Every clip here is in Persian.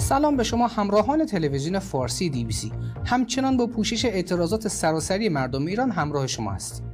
سلام به شما همراهان تلویزیون فارسی DBC. همچنان با پوشش اعتراضات سراسری مردم ایران همراه شما هستیم.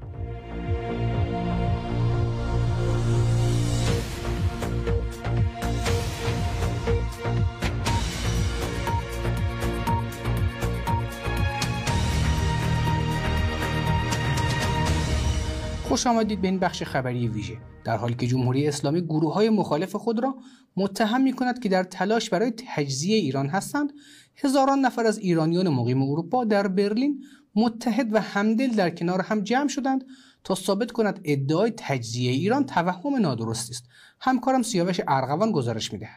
خوش آمدید به این بخش خبری ویژه. در حالی که جمهوری اسلامی گروه‌های مخالف خود را متهم می‌کند که در تلاش برای تجزیه ایران هستند، هزاران نفر از ایرانیان مقیم اروپا در برلین متحد و همدل در کنار هم جمع شدند تا ثابت کند ادعای تجزیه ایران توهم نادرستی است. همکارم سیاوش ارغوان گزارش می‌دهد.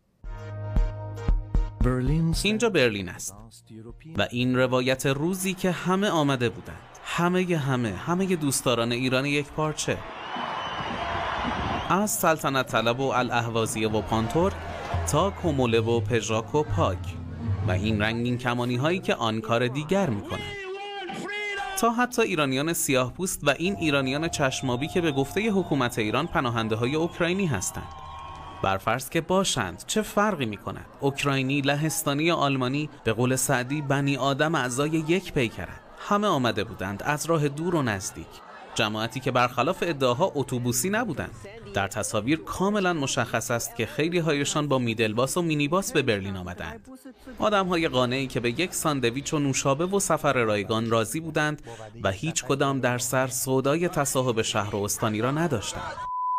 اینجا برلین است و این روایت روزی که همه آمده بودند، همه دوستداران ایران یک پارچه، از سلطنت طلب و الاهوازی و پانتور تا کوموله و پژاک و پاک و این رنگین کمانی هایی که آن کار دیگر می کنند، تا حتی ایرانیان سیاه پوست و این ایرانیان چشمابی که به گفته حکومت ایران پناهنده های اوکراینی هستند. برفرض که باشند، چه فرقی می کند؟ اوکراینی، لهستانی یا آلمانی، به قول سعدی بنی آدم اعضای یک پیکرند. همه آمده بودند از راه دور و نزدیک، جماعتی که برخلاف ادعاها اتوبوسی نبودند. در تصاویر کاملا مشخص است که خیلی هایشان با میدلباس و مینیباس به برلین آمدند. آدم‌های قانعی که به یک ساندویچ و نوشابه و سفر رایگان راضی بودند و هیچ کدام در سر سودای تصاحب شهر و استانی را نداشتند.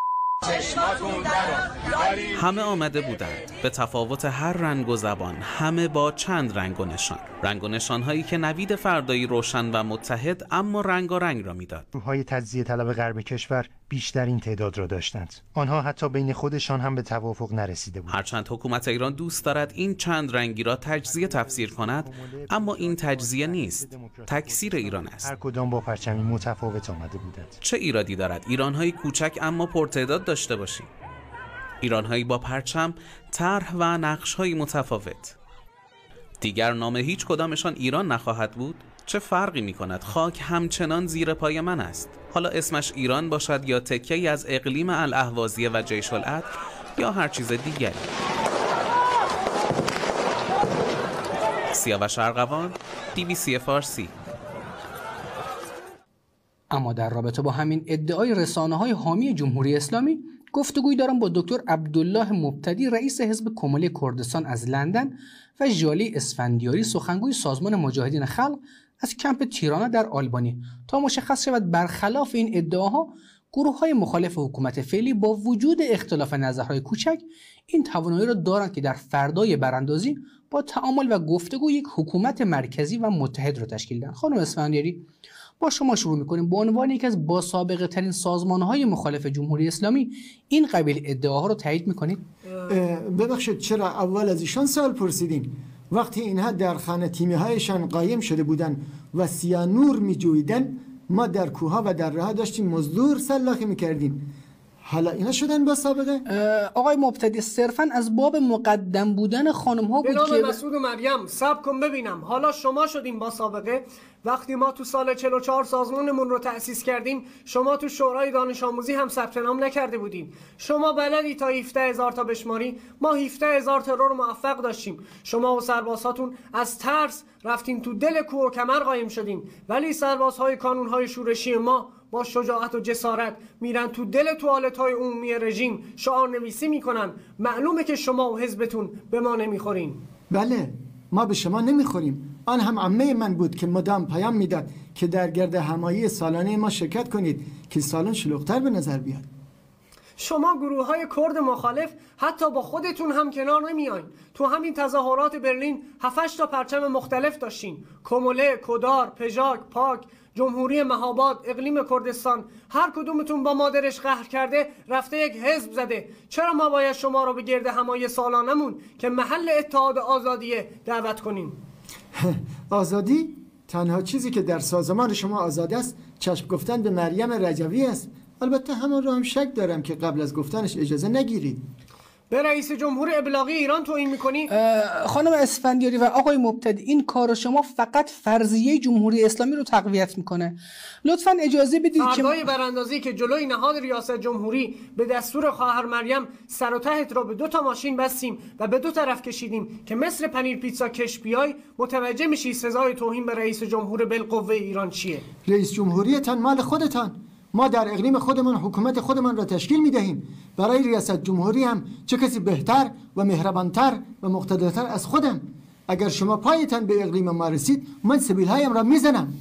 همه آمده بودند به تفاوت هر رنگ و زبان، همه با چند رنگ و نشان هایی که نوید فردایی روشن و متحد اما رنگارنگ را میداد. گروه‌های تجزیه طلب غرب کشور بیشترین تعداد را داشتند. آنها حتی بین خودشان هم به توافق نرسیده بودند. هرچند حکومت ایران دوست دارد این چند رنگی را تجزیه تفسیر کند، اما این تجزیه نیست، تکثیر ایران است. هر کدام با پرچمی متفاوت آمده بودند. چه ایرادی دارد ایران‌های کوچک اما پرتعداد داشته باشیم؟ ایران‌هایی با پرچم، طرح و نقش‌های متفاوت. دیگر نام هیچ کدامشان ایران نخواهد بود؟ چه فرقی می‌کند؟ خاک همچنان زیر پای من است. حالا اسمش ایران باشد یا تکه‌ای از اقلیم الاهوازی و جیش العدل یا هر چیز دیگری. سیاوش ارغوان، DBC فارسی. اما در رابطه با همین ادعای رسانه‌های حامی جمهوری اسلامی گفتگویی دارم با دکتر عبدالله مبتدی، رئیس حزب کمالی کردستان از لندن و ژالی اسفندیاری، سخنگوی سازمان مجاهدین خلق از کمپ تیرانا در آلبانی، تا مشخص شود برخلاف این ادعاها گروه‌های مخالف حکومت فعلی با وجود اختلاف نظرهای کوچک این توانایی را دارند که در فردای براندازی با تعامل و گفتگو یک حکومت مرکزی و متحد را تشکیل دهند. خانم اسفندیاری، با شما شروع می‌کنیم. به عنوان یکی از باسابقه ترین سازمان‌های مخالف جمهوری اسلامی این قبیل ادعاها رو تایید می‌کنید؟ ببخشید، چرا اول از ایشان سوال پرسیدین؟ وقتی اینها در خانه تیمی‌هایشان قایم شده بودند و سیانور می‌جویدن، ما در کوه‌ها و در راه داشتیم مزدور سلاخی می‌کردیم. حالا اینا شدن با سابقه؟ آقای مبتدی، صرفاً از باب مقدم بودن خانم‌ها بود که مسعود و مریم صبر کن ببینم. حالا شما شدین با سابقه. وقتی ما تو سال 44 سازمانمون رو تأسیس کردیم، شما تو شورای دانش آموزی هم ثبت نام نکرده بودین. شما بلدی تا 17000 تا بشماری، ما 17000 ترور موفق داشتیم. شما و سربازهاتون از ترس رفتین تو دل کوه و کمر قایم شدین، ولی سربازهای کانونهای شورشی ما با شجاعت و جسارت میرن تو دل توالت‌های عمومی رژیم شعار نویسی میکنن. معلومه که شما و حزبتون به ما نمیخورین. بله، ما به شما نمیخوریم. آن هم عمه من بود که مدام پیام میداد که در گرد همایی سالانه ما شرکت کنید که سالن شلوغ‌تر به نظر بیاد. شما گروه‌های کرد مخالف حتی با خودتون هم کنار نمیاین. تو همین تظاهرات برلین 7-8 تا پرچم مختلف داشتین: کوموله، کدار، پژاک، پاک، جمهوری مهاباد، اقلیم کردستان. هر کدومتون با مادرش قهر کرده رفته یک حزب زده. چرا ما باید شما رو به گرد همایی سالانمون که محل اتحاد آزادیه دعوت کنیم؟ آزادی؟ تنها چیزی که در سازمان شما آزاد است چشم گفتن به مریم رجوی است. البته همان رو هم شک دارم که قبل از گفتنش اجازه نگیرید. به رئیس جمهور ابلاغی ایران توهین میکنی؟ خانم اسفندیاری و آقای مبتدی، این کار شما فقط فرضیه جمهوری اسلامی رو تقویت میکنه. لطفاً اجازه بدید که فردای براندازی که جلوی نهاد ریاست جمهوری به دستور خواهر مریم سر و تهت را به 2 تا ماشین بستیم و به 2 طرف کشیدیم که مثل پنیر پیتزا کش بیای، متوجه میشی سزای توهین به رئیس جمهور بالقوه ایران چیه؟ رئیس جمهوریتان مال خودتان. ما در اقلیم خودمان حکومت خودمان را تشکیل میدهیم. برای ریاست جمهوری هم چه کسی بهتر و مهربانتر و مقتدرتر از خودم. اگر شما پایتان به اقلیم ما رسید، من سبیلهایم را میزنم.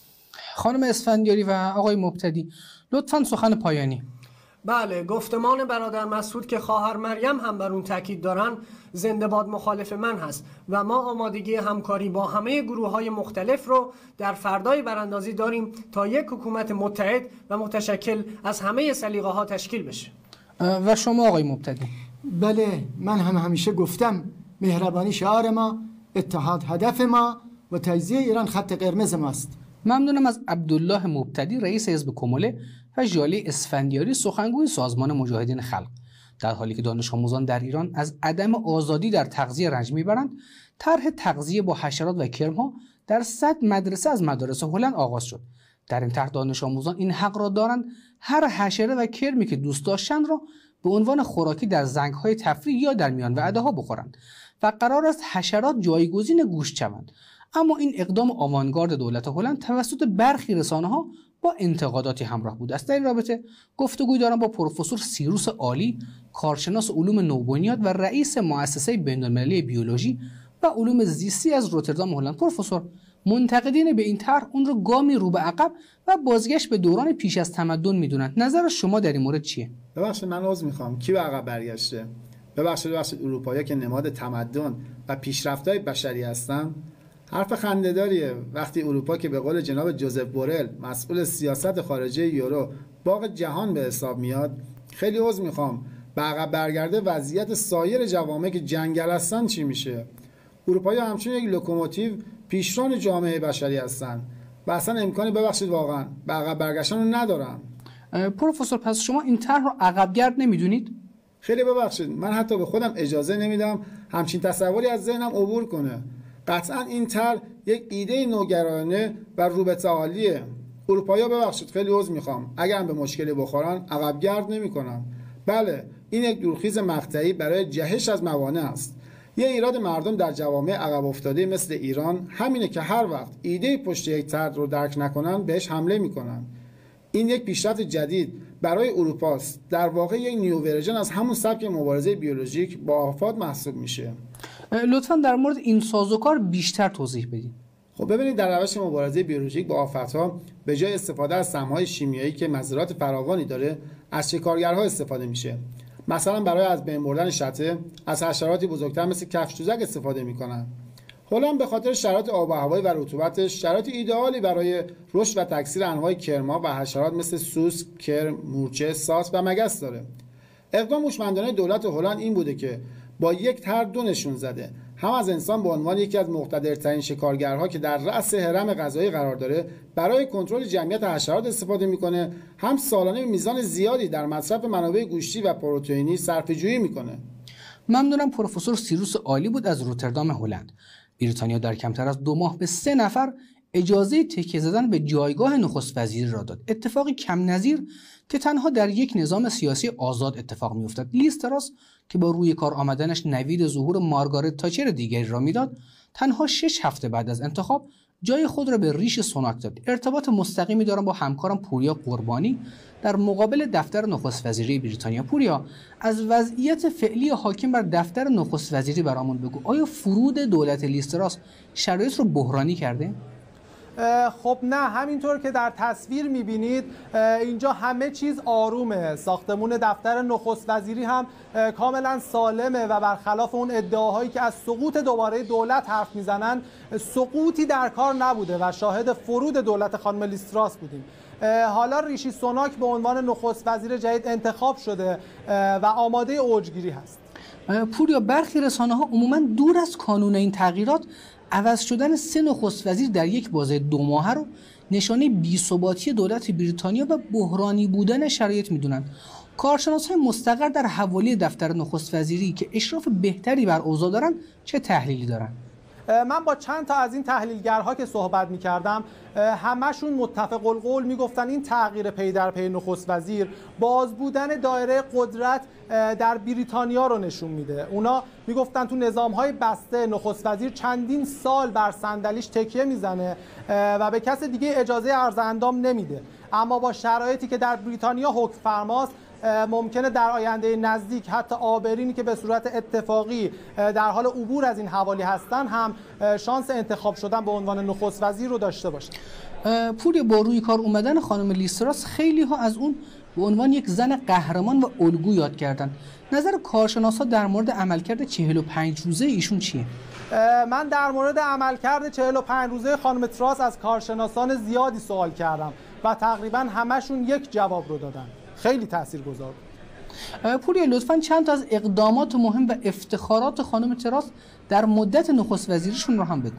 خانم اسفندیاری و آقای مبتدی، لطفاً سخن پایانی. بله، گفتمان برادر مسعود که خواهر مریم هم بر اون تاکید دارن، زنده باد مخالف من هست و ما آمادگی همکاری با همه گروه‌های مختلف رو در فردای براندازی داریم تا یک حکومت متحد و متشکل از همه سلیقه‌ها تشکیل بشه. و شما آقای مبتدی؟ بله، من هم همیشه گفتم مهربانی شعار ما، اتحاد هدف ما و تجزیه ایران خط قرمز ماست. ممنونم از عبدالله مبتدی رئیس حزب کموله و ژاله اسفندیاری سخنگوی سازمان مجاهدین خلق. در حالی که دانش آموزان در ایران از عدم آزادی در تغذیه رنج میبرند، طرح تغذیه با حشرات و کرم‌ها در 100 مدرسه از مدارس هلند آغاز شد. در این طرح دانش آموزان این حق را دارند هر حشره و کرمی که دوست داشتند را به عنوان خوراکی در زنگ‌های تفریح یا در میان وعده‌ها بخورند و قرار است حشرات جایگزین گوشت شوند. اما این اقدام آوانگارد دولت هلند توسط برخی رسانه‌ها با انتقاداتی همراه بود است. در این رابطه گفتگوی دارم با پروفسور سیروس عالی، کارشناس علوم نوبنیاد و رئیس مؤسسه بین‌المللی بیولوژی و علوم زیستی از روتردام هلند. پروفسور، منتقدین به این طرح اون رو گامی رو به عقب و بازگشت به دوران پیش از تمدن میدونن. نظر شما در این مورد چیه؟ ببخشید من عذر میخوام، کی به عقب برگشته؟ ببخشید اروپایی که نماد تمدن و پیشرفت‌های بشری هستن. حرف خنده‌داریه وقتی اروپا که به قول جناب جوزف بورل مسئول سیاست خارجه یورو باغ جهان به حساب میاد. خیلی عذر میخوام، به عقب برگرده وضعیت سایر جوامع که جنگل هستن چی میشه؟ اروپایی همچون یک لوکوموتیو پیشران جامعه بشری هستن و اصلا امکانی ببخشید واقعا به عقب برگشتن رو ندارن. پروفسور، پس شما این طرح رو عقبگرد نمیدونید؟ خیلی ببخشید، من حتی به خودم اجازه نمیدم همچین تصوری از ذهنم عبور کنه. قطعا این طرح یک ایده نوگرایانه و رو به تعالیه. اروپایی‌ها ببخشید خیلی عذر میخوام، اگر هم به مشکلی بخورن عقبگرد نمیکنن. بله، این یک دورخیز مقطعی برای جهش از موانع است. یه ایراد مردم در جوامع عقب افتاده مثل ایران همینه که هر وقت ایده پشت یک طرح رو درک نکنن بهش حمله میکنن. این یک پیشرفت جدید برای اروپاست، در واقع یک نیو ورژن از همون سبک مبارزه بیولوژیک با آفات محسوب میشه. لطفاً در مورد این سازوکار بیشتر توضیح بدید. خب ببینید، در روش مبارزه بیولوژیک با آفت‌ها به جای استفاده از سم‌های شیمیایی که مضرات فراوانی داره، از شکارگرها استفاده میشه. مثلا برای از بین بردن شته از حشراتی بزرگتر مثل کفش‌دوزک استفاده میکنن. هلند به خاطر شرایط آب و هوایی و رطوبتش شرایط ایدئالی برای رشد و تکثیر انواع کرم‌ها و حشرات مثل سوسک، کرم، مورچه، ساس و مگس داره. اقدام هوشمندانه دولت هلند این بوده که با یک طرح دو نشون زده، هم از انسان به عنوان یکی از مقتدرترین شکارگرها که در رأس هرم غذایی قرار داره برای کنترل جمعیت حشرات استفاده میکنه، هم سالانه میزان زیادی در مصرف منابع گوشتی و پروتئینی صرفه‌جویی میکنه. ممنونم. پروفسور سیروس عالی بود از روتردام هلند. بریتانیا در کمتر از 2 ماه به 3 نفر اجازه تکیه زدن به جایگاه نخست وزیری را داد. اتفاقی کم نظیر که تنها در یک نظام سیاسی آزاد اتفاق می‌افتد. لیز تراس که با روی کار آمدنش نوید ظهور مارگارت تاچر دیگری را میداد، تنها 6 هفته بعد از انتخاب جای خود را به ریشی سوناک داد. ارتباط مستقیمی دارم با همکارم پوریا قربانی در مقابل دفتر نخست وزیری بریتانیا. پوریا، از وضعیت فعلی حاکم بر دفتر نخست وزیری برامون بگو. آیا فرود دولت لیز تراس شرایط رو بحرانی کرده؟ خب نه، همینطور که در تصویر میبینید اینجا همه چیز آرومه. ساختمون دفتر نخست وزیری هم کاملا سالمه و برخلاف اون ادعاهایی که از سقوط دوباره دولت حرف میزنن، سقوطی در کار نبوده و شاهد فرود دولت خانم لیز تراس بودیم. حالا ریشی سوناک به عنوان نخست وزیر جدید انتخاب شده و آماده اوجگیری هست. پوریا، برخی رسانه‌ها عموما دور از کانون این تغییرات عوض شدن 3 نخست وزیر در یک بازه 2 ماهه رو نشانه بی‌ثباتی دولت بریتانیا و بحرانی بودن شرایط میدونن. کارشناس‌های مستقر در حوالی دفتر نخست وزیری که اشراف بهتری بر اوضاع دارن چه تحلیلی دارن؟ من با چند تا از این تحلیلگرها که صحبت می‌کردم همشون متفق القول میگفتن این تغییر پی در پی نخست وزیر باز بودن دایره قدرت در بریتانیا رو نشون میده. اونا میگفتن تو نظام‌های بسته نخست وزیر چندین سال بر صندلیش تکیه میزنه و به کس دیگه اجازه عرض اندام نمیده، اما با شرایطی که در بریتانیا حکم فرماست ممکنه در آینده نزدیک حتی آبرینی که به صورت اتفاقی در حال عبور از این حوالی هستن هم شانس انتخاب شدن به عنوان نخست وزیر رو داشته باشن. پوری، با روی کار اومدن خانم لیز تراس خیلی ها از اون به عنوان یک زن قهرمان و الگو یاد کردن. نظر کارشناسا در مورد عملکرد 45 روزه ایشون چیه؟ من در مورد عملکرد 45 روزه خانم تراس از کارشناسان زیادی سوال کردم و تقریبا همشون یک جواب رو دادن. خیلی تاثیرگذار بود. پوریا، لطفاً چند تا از اقدامات مهم و افتخارات خانم تراس در مدت نخست وزیریشون رو هم بگو.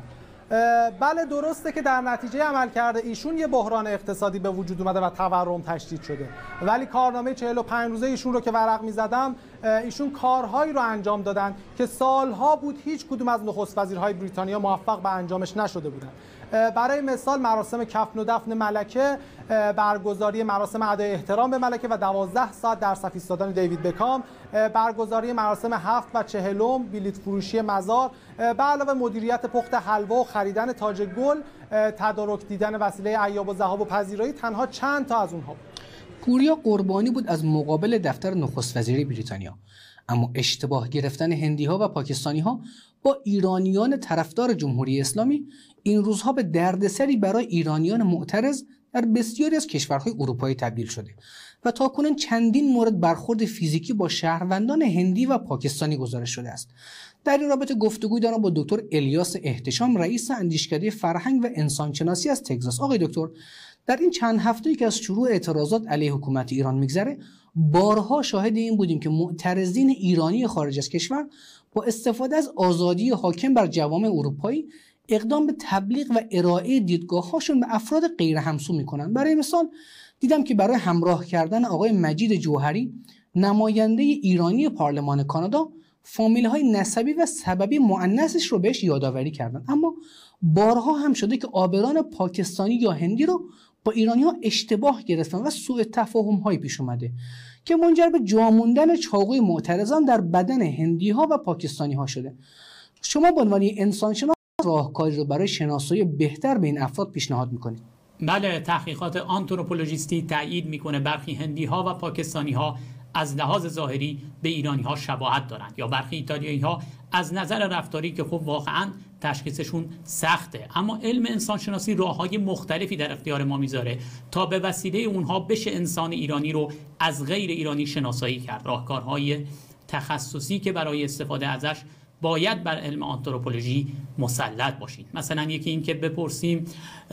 بله، درسته که در نتیجه عملکرد ایشون یه بحران اقتصادی به وجود اومده و تورم تشدید شده، ولی کارنامه 45 روزه ایشون رو که ورق می‌زدم ایشون کارهایی رو انجام دادن که سالها بود هیچ کدوم از نخست وزیرهای بریتانیا موفق به انجامش نشده بودن. برای مثال مراسم کفن و دفن ملکه، برگزاری مراسم ادای احترام به ملکه و 12 ساعت در صف ایستادن دیوید بکام، برگزاری مراسم 7 و 40 بلیط فروشی مزار، به علاوه مدیریت پخت حلوا و خریدن تاج گل، تدارک دیدن وسیله ایاب و ذهاب و پذیرایی تنها چند تا از اونها. پوریا قربانی بود از مقابل دفتر نخست وزیری بریتانیا، اما اشتباه گرفتن هندی‌ها و پاکستانی‌ها با ایرانیان طرفدار جمهوری اسلامی این روزها به دردسری برای ایرانیان معترض در بسیاری از کشورهای اروپایی تبدیل شده و تاکنون چندین مورد برخورد فیزیکی با شهروندان هندی و پاکستانی گزارش شده است. در این رابطه گفتگوی دارم با دکتر الیاس احتشام، رئیس اندیشکده فرهنگ و انسانشناسی از تگزاس. آقای دکتر، در این چند هفته‌ای که از شروع اعتراضات علیه حکومت ایران میگذره، بارها شاهد این بودیم که معترضین ایرانی خارج از کشور با استفاده از آزادی حاکم بر جوامع اروپایی اقدام به تبلیغ و ارائه دیدگاه‌هاشون به افراد غیر همسو میکنن. برای مثال دیدم که برای همراه کردن آقای مجید جوهری، نماینده ایرانی پارلمان کانادا، فامیل‌های نسبی و سببی مؤنثش رو بهش یادآوری کردن. اما بارها هم شده که آبران پاکستانی یا هندی رو با ایرانی‌ها اشتباه گرفتن و سوء تفاهم‌هایی پیش اومده که منجر به جا موندن چاقوی معترضان در بدن هندی‌ها و پاکستانی‌ها شده. شما به عنوان انسانشناس راهکاری رو برای شناسایی بهتر به این افراد پیشنهاد می‌کنید؟ بله، تحقیقات آنتروپولوژیستی تایید می‌کنه برخی هندی‌ها و پاکستانی‌ها از لحاظ ظاهری به ایرانی‌ها شباهت دارند، یا برخی ایتالیایی‌ها از نظر رفتاری که خب واقعاً تشخیصشون سخته، اما علم انسانشناسی راه‌های مختلفی در اختیار ما میذاره تا به وسیله اونها بشه انسان ایرانی رو از غیر ایرانی شناسایی کرد. راهکارهای تخصصی که برای استفاده ازش باید بر علم آنتروپولوژی مسلط باشید. مثلا یکی این که بپرسیم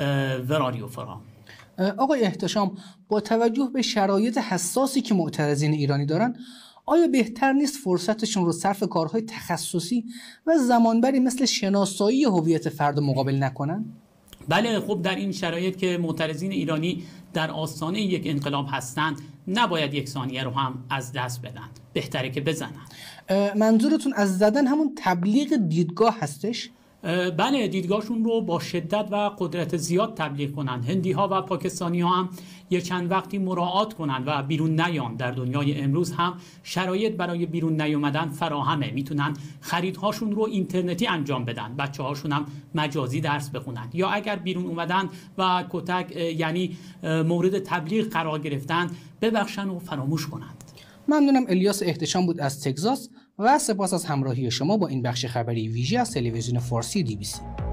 وراریو فرام. آقای احتشام، با توجه به شرایط حساسی که معترضین ایرانی دارن، آیا بهتر نیست فرصتشون رو صرف کارهای تخصصی و زمانبری مثل شناسایی هویت فرد مقابل نکنن؟ بله، خب در این شرایط که معترضین ایرانی در آستانه یک انقلاب هستند، نباید یک ثانیه رو هم از دست بدن، بهتره که بزنن. منظورتون از زدن همون تبلیغ دیدگاه هستش؟ بله، دیدگاهشون رو با شدت و قدرت زیاد تبلیغ کنند. هندی ها و پاکستانی ها هم یه چند وقتی مراعات کنند و بیرون نیان. در دنیای امروز هم شرایط برای بیرون نیومدن فراهمه، میتونن خریدهاشون رو اینترنتی انجام بدن، بچه هاشون هم مجازی درس بخونن، یا اگر بیرون اومدن و کتک یعنی مورد تبلیغ قرار گرفتن ببخشن و فراموش کنند. ممنونم. الیاس احتشام بود از تگزاس و سپاس از همراهی شما با این بخش خبری ویژه از تلویزیون فارسی DBC.